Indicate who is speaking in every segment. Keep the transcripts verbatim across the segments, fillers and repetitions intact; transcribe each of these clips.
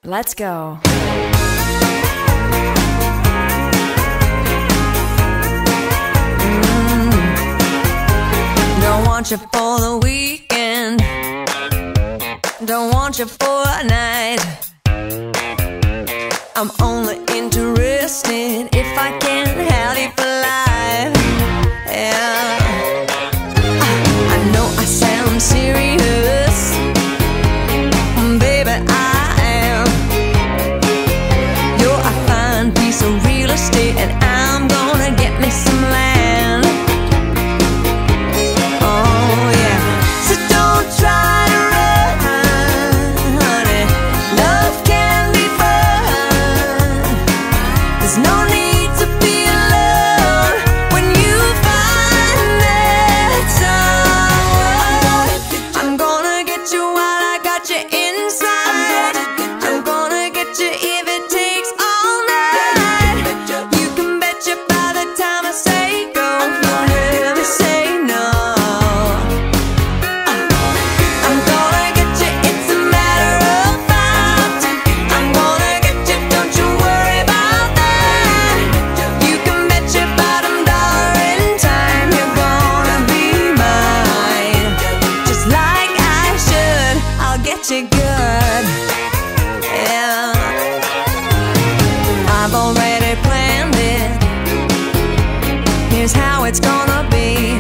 Speaker 1: Let's go. Mm. Don't want you for the weekend, don't want you for a night. I'm only interested if I can have you for life. Yeah. I, I know I sound serious, baby, I am. You're a fine piece of real estate, and I'm gonna get me some land. Oh yeah. So don't try to run, honey. Love can be fun. There's no need to be alone when you find that someone. I'm gonna get you while I got you inside. I'm gonna get you if it takes all night. You can bet you by the time I say go, you'll never say no. I'm gonna get you, it's a matter of fact. I'm gonna get you, don't you worry about that. You can bet your bottom dollar in time you're gonna be mine. Just like I should, I'll get you good. Yeah, I've already planned it. Here's how it's gonna be.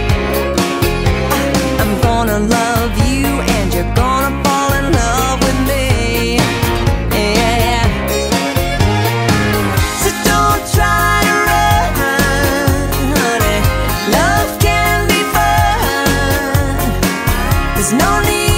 Speaker 1: I'm gonna love you and you're gonna fall in love with me. Yeah. So don't try to run, honey. Love can be fun. There's no need